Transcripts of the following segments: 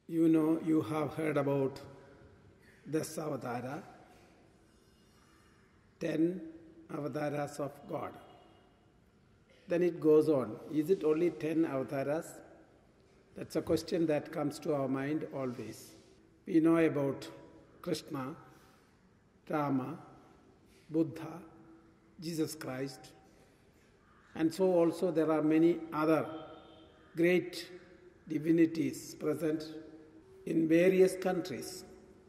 You have heard about Dasavatara, 10 avatars of God. Then it goes on. Is it only 10 avatars? That's a question that comes to our mind always. We know about Krishna, Rama, Buddha, Jesus Christ, and so also there are many other great divinities present in various countries.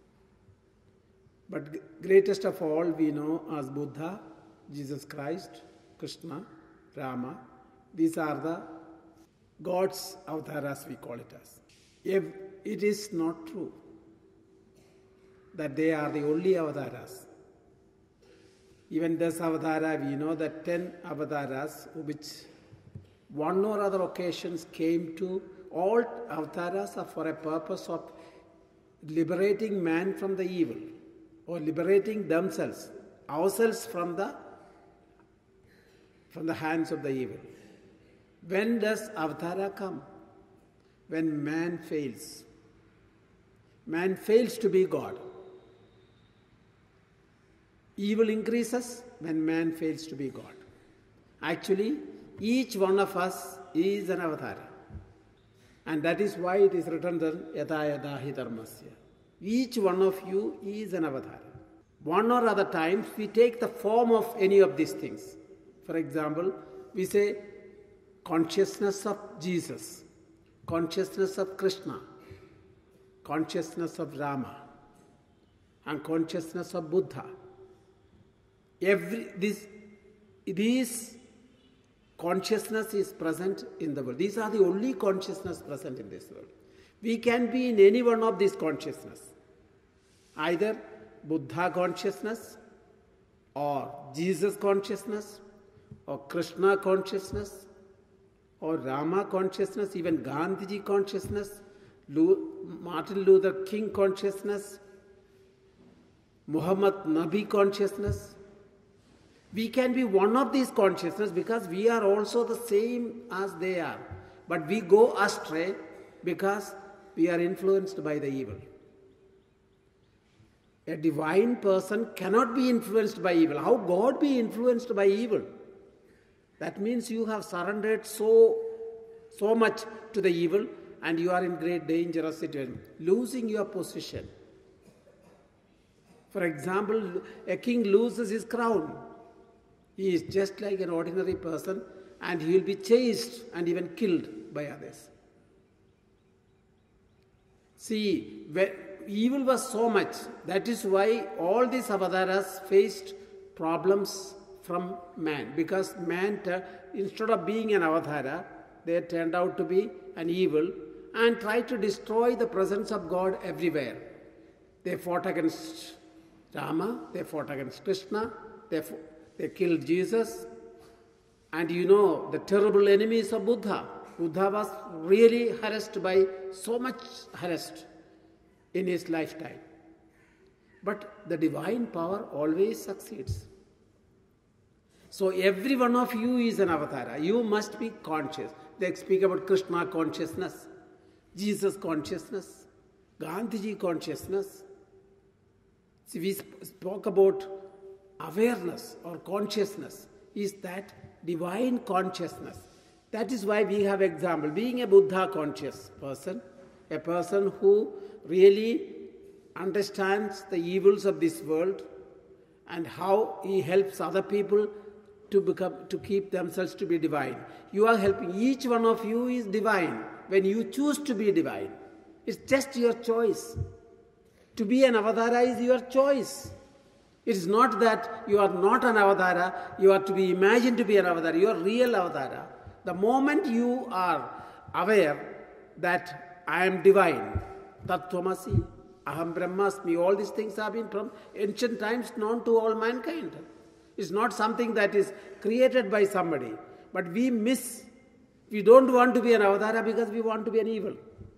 But greatest of all we know as Buddha, Jesus Christ, Krishna, Rama. These are the God's avatars, we call it as. If it is not true that they are the only avatars, even this avatara, we know that 10 avatars, which one or other occasions came to, all avatars are for a purpose of liberating man from the evil, or liberating themselves, ourselves from the hands of the evil. When does avatara come? When man fails. Man fails to be God. Evil increases when man fails to be God. Actually, each one of us is an avatara. And that is why it is written there, yada yada hi dharmasya. Each one of you is an avatara. One or other times we take the form of any of these things. For example, we say consciousness of Jesus, consciousness of Krishna, consciousness of Rama, and consciousness of Buddha. These consciousness is present in the world. These are the only consciousness present in this world. We can be in any one of these consciousness. Either Buddha consciousness, or Jesus consciousness, or Krishna consciousness, or Rama consciousness, even Gandhiji consciousness, Martin Luther King consciousness, Muhammad Nabi consciousness. We can be one of these consciousness because we are also the same as they are. But we go astray because we are influenced by the evil. A divine person cannot be influenced by evil. How God be influenced by evil? That means you have surrendered so much to the evil and you are in great dangerous situation, losing your position. For example, a king loses his crown. He is just like an ordinary person and he will be chased and even killed by others. See, evil was so much. That is why all these avatars faced problems from man. Because man, instead of being an avatara, they turned out to be an evil and tried to destroy the presence of God everywhere. They fought against Rama, they fought against Krishna, they killed Jesus. And the terrible enemies of Buddha. Buddha was really harassed by so much harassed in his lifetime. But the divine power always succeeds. So every one of you is an avatara. You must be conscious. They speak about Krishna consciousness, Jesus consciousness, Gandhiji consciousness. See, we spoke about awareness or consciousness is that divine consciousness. That is why we have example. Being a Buddha conscious person, a person who really understands the evils of this world and how he helps other people to keep themselves to be divine. You are helping. Each one of you is divine when you choose to be divine. It's just your choice. To be an avatara is your choice. It is not that you are not an avatara, you are to be imagined to be an avatara. You are real avatara. The moment you are aware that I am divine, Tattvamasi, Aham Brahmasmi, all these things have been from ancient times known to all mankind. It's not something that is created by somebody. But we don't want to be an avatara because we want to be an evil.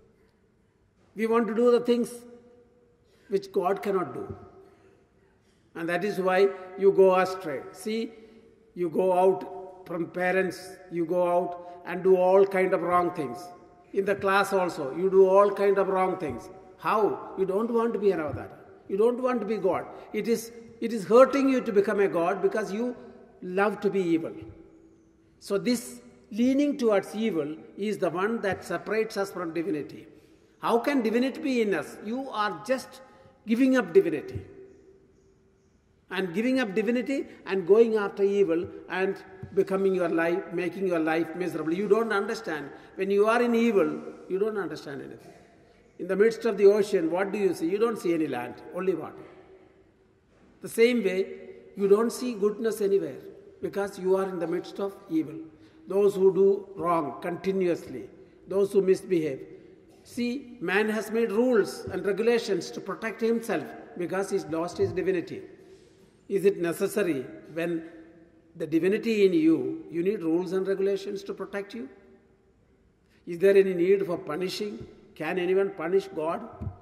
We want to do the things which God cannot do. And that is why you go astray. See, you go out from parents, you go out and do all kind of wrong things. In the class also, you do all kind of wrong things. How? You don't want to be an avatara. You don't want to be God. It is hurting you to become a God because you love to be evil. So this leaning towards evil is the one that separates us from divinity. How can divinity be in us? You are just giving up divinity. And giving up divinity and going after evil and becoming your life, making your life miserable. You don't understand. When you are in evil, you don't understand anything. In the midst of the ocean, what do you see? You don't see any land, only water. The same way, you don't see goodness anywhere because you are in the midst of evil. Those who do wrong continuously, those who misbehave. See, man has made rules and regulations to protect himself because he's lost his divinity. Is it necessary when the divinity in you, you need rules and regulations to protect you? Is there any need for punishing? Can anyone punish God?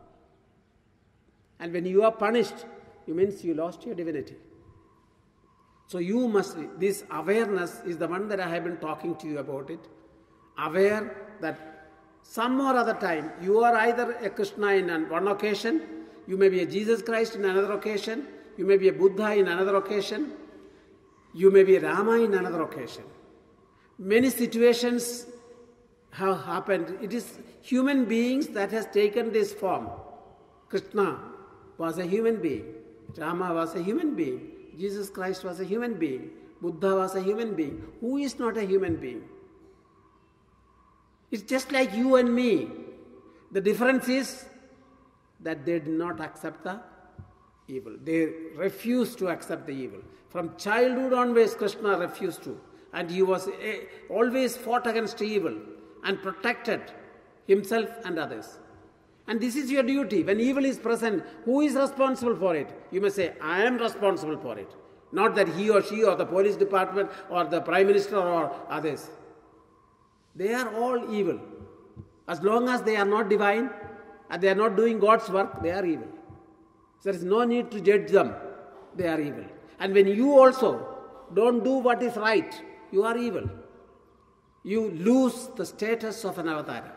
And when you are punished, it means you lost your divinity. So you must, this awareness is the one that I have been talking to you about it. Aware that some or other time, you are either a Krishna in one occasion, you may be a Jesus Christ in another occasion, you may be a Buddha in another occasion, you may be a Rama in another occasion. Many situations have happened. It is human beings that has taken this form. Krishna was a human being. Rama was a human being. Jesus Christ was a human being. Buddha was a human being. Who is not a human being? It's just like you and me. The difference is that they did not accept the evil. They refused to accept the evil. From childhood onwards, Krishna refused to. And he was always fought against evil and protected himself and others. And this is your duty. When evil is present, who is responsible for it? You may say, I am responsible for it. Not that he or she or the police department or the prime minister or others. They are all evil. As long as they are not divine and they are not doing God's work, they are evil. There is no need to judge them. They are evil. And when you also don't do what is right, you are evil. You lose the status of an avatara.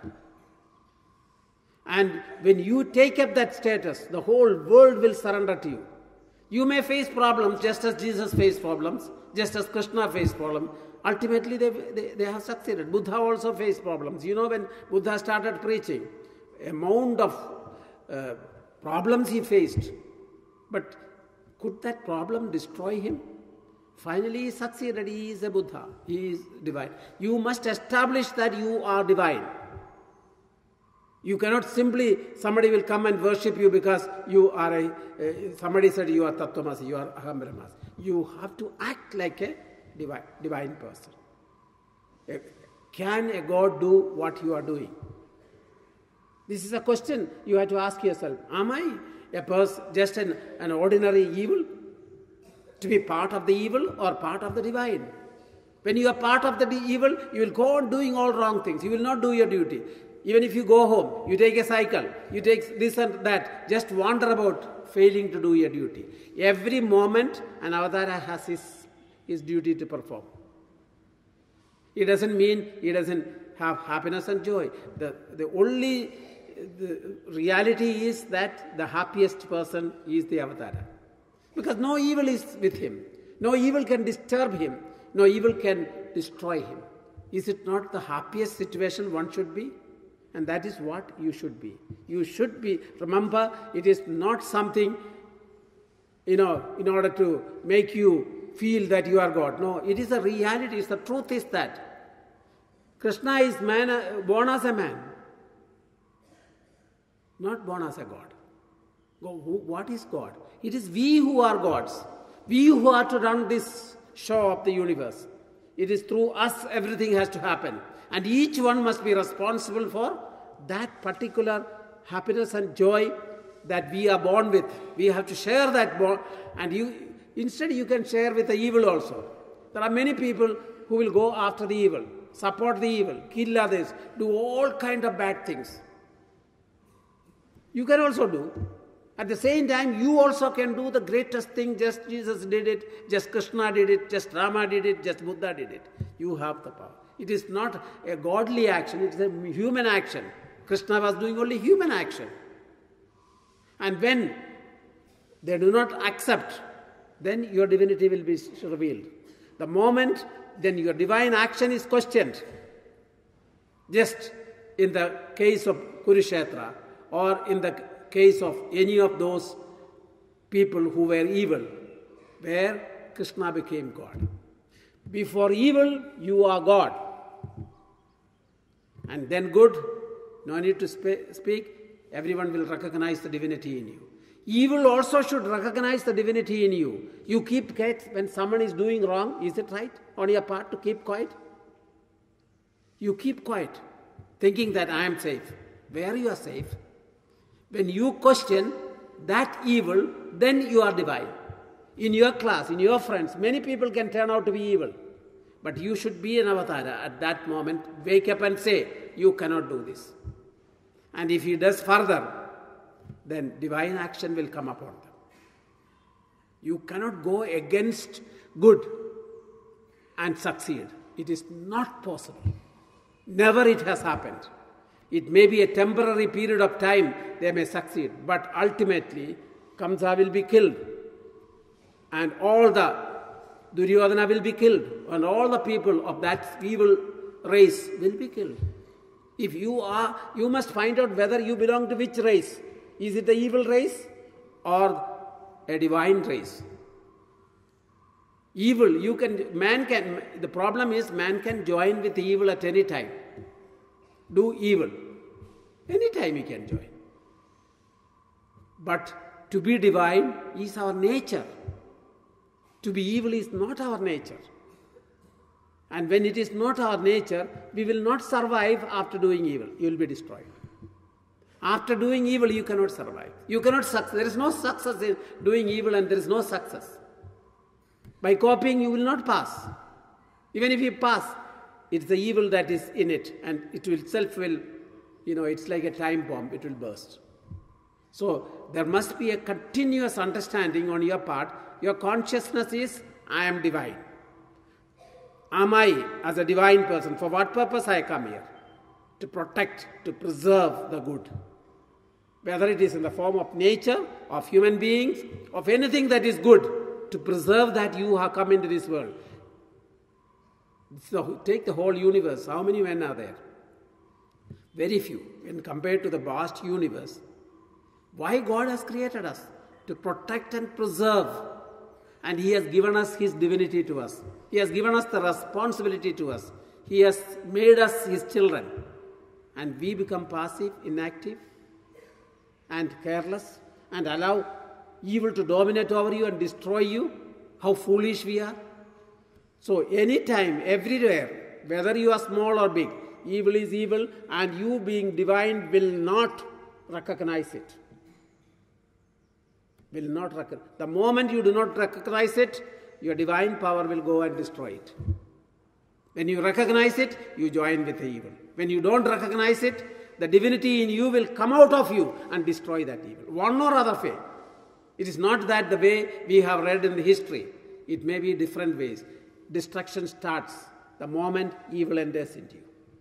And when you take up that status, the whole world will surrender to you. You may face problems just as Jesus faced problems, just as Krishna faced problems. Ultimately, they have succeeded. Buddha also faced problems. You know, when Buddha started preaching, amount of problems he faced. But could that problem destroy him? Finally, he succeeded. He is a Buddha. He is divine. You must establish that you are divine. You cannot simply, somebody will come and worship you because you are somebody said you are Tattvamasi, you are Aham Brahmasmi. You have to act like a divine person. Can a God do what you are doing? This is a question you have to ask yourself. Am I a person, just an ordinary evil? To be part of the evil or part of the divine? When you are part of the evil, you will go on doing all wrong things. You will not do your duty. Even if you go home, you take a cycle, you take this and that, just wander about failing to do your duty. Every moment, an avatara has his duty to perform. It doesn't mean he doesn't have happiness and joy. The reality is that the happiest person is the avatara. Because no evil is with him. No evil can disturb him. No evil can destroy him. Is it not the happiest situation one should be? And that is what you should be. You should be, remember, it is not something, in order to make you feel that you are God. No, it is a reality. The truth is that Krishna is born as a man, not born as a God. What is God? It is we who are gods. We who are to run this show of the universe. It is through us everything has to happen. And each one must be responsible for that particular happiness and joy that we are born with. We have to share that bond. And instead you can share with the evil also. There are many people who will go after the evil, support the evil, kill others, do all kind of bad things. You can also do. At the same time, you also can do the greatest thing. Just Jesus did it, just Krishna did it, just Rama did it, just Buddha did it. You have the power. It is not a godly action, it is a human action. Krishna was doing only human action. And when they do not accept, then your divinity will be revealed. The moment then your divine action is questioned, just in the case of Kurukshetra or in the case of any of those people who were evil, where Krishna became God. Before evil, you are God. And then good, no need to speak, everyone will recognize the divinity in you. Evil also should recognize the divinity in you. You keep quiet when someone is doing wrong. Is it right on your part to keep quiet? You keep quiet, thinking that I am safe. Where you are safe? When you question that evil, then you are divine. In your class, in your friends, many people can turn out to be evil. But you should be an avatara at that moment. Wake up and say, you cannot do this. And if he does further, then divine action will come upon them. You cannot go against good and succeed. It is not possible. Never it has happened. It may be a temporary period of time they may succeed, but ultimately Kamsa will be killed, and all the Duryodhana will be killed, and all the people of that evil race will be killed. If you are, you must find out whether you belong to which race. Is it the evil race or a divine race? Evil, the problem is man can join with evil at any time. Do evil. Any time he can join. But to be divine is our nature. To be evil is not our nature. And when it is not our nature, we will not survive after doing evil. You will be destroyed. After doing evil, you cannot survive. You cannot succeed. There is no success in doing evil, and there is no success. By copying, you will not pass. Even if you pass, it's the evil that is in it, and it itself will, it's like a time bomb, it will burst. So there must be a continuous understanding on your part. Your consciousness is, I am divine. Am I, as a divine person, for what purpose I come here? To protect, to preserve the good. Whether it is in the form of nature, of human beings, of anything that is good, to preserve that you have come into this world. So take the whole universe. How many men are there? Very few when compared to the vast universe. Why God has created us? To protect and preserve. And He has given us His divinity to us. He has given us the responsibility to us. He has made us His children. And we become passive, inactive, and careless, and allow evil to dominate over you and destroy you. How foolish we are. So anytime, everywhere, whether you are small or big, evil is evil, and you being divine will not recognize it. Will not recognize. The moment you do not recognize it, your divine power will go and destroy it. When you recognize it, you join with the evil. When you don't recognize it, the divinity in you will come out of you and destroy that evil. One or other way. It is not that the way we have read in the history. It may be different ways. Destruction starts the moment evil enters into you.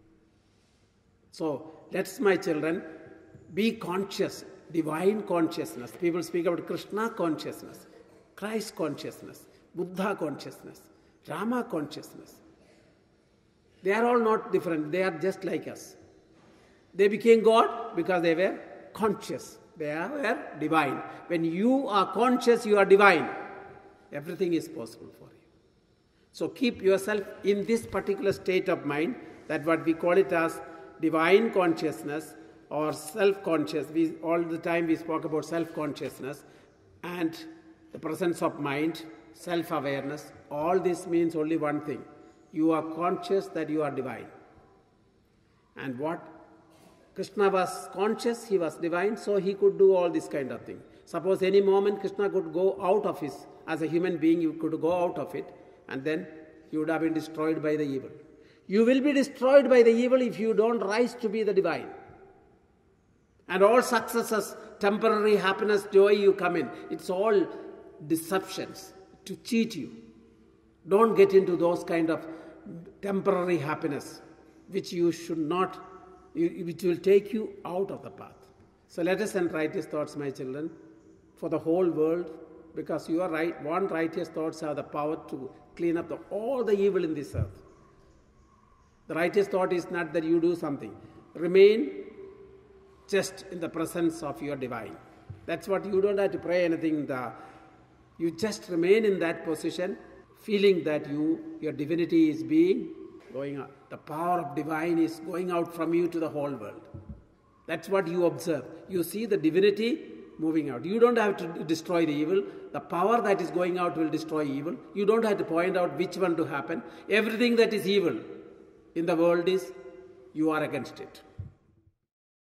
So, let's, my children, be conscious, divine consciousness. People speak about Krishna consciousness, Christ consciousness, Buddha consciousness, Rama consciousness. They are all not different. They are just like us. They became God because they were conscious. They were divine. When you are conscious, you are divine. Everything is possible for you. So keep yourself in this particular state of mind, that what we call it as divine consciousness or self-conscious. All the time we spoke about self-consciousness and the presence of mind, self-awareness. All this means only one thing. You are conscious that you are divine. And what? Krishna was conscious, he was divine, so he could do all this kind of thing. Suppose any moment Krishna could go out of his, as a human being, you could go out of it, and then you would have been destroyed by the evil. You will be destroyed by the evil if you don't rise to be the divine. And all successes, temporary happiness, joy you come in, it's all deceptions to cheat you. Don't get into those kind of temporary happiness, which you should not, which will take you out of the path. So let us send righteous thoughts, my children, for the whole world, because you are right. One righteous thoughts have the power to clean up all the evil in this earth. The righteous thought is not that you do something. Remain just in the presence of your divine. That's what you don't have to pray anything. You just remain in that position, feeling that your divinity is going out. The power of divine is going out from you to the whole world. That's what you observe. You see the divinity moving out. You don't have to destroy the evil. The power that is going out will destroy evil. You don't have to point out which one to happen. Everything that is evil in the world you are against it.